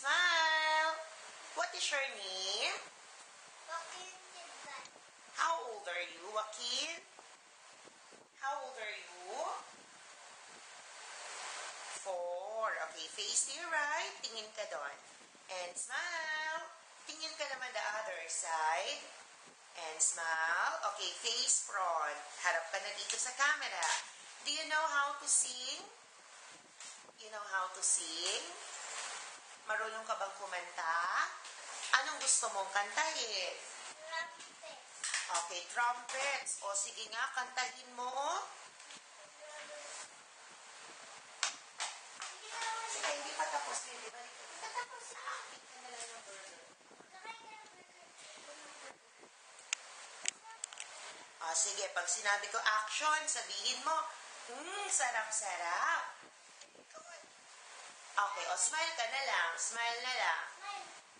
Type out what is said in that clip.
smile. What is your name? Joaquin. How old are you, Joaquin? How old are you? 4. Okay, face to your right. Tingin ka doon. And smile. Tingin ka naman the other side. And smile. Okay, face front. Harap ka na dito sa camera. Do you know how to sing? You know how to sing? Marunong ka bang kumanta? Anong gusto mong kantahin? Trumpet. Okay, trumpets. O sige nga, kantahin mo. Sige, hindi pa tapos. Hindi ba? Tapos na. Akin ka na lang ng burger. O sige, pag sinabi ko action, sabihin mo, sarap-sarap. Okay, o smile ka na lang. Smile na lang.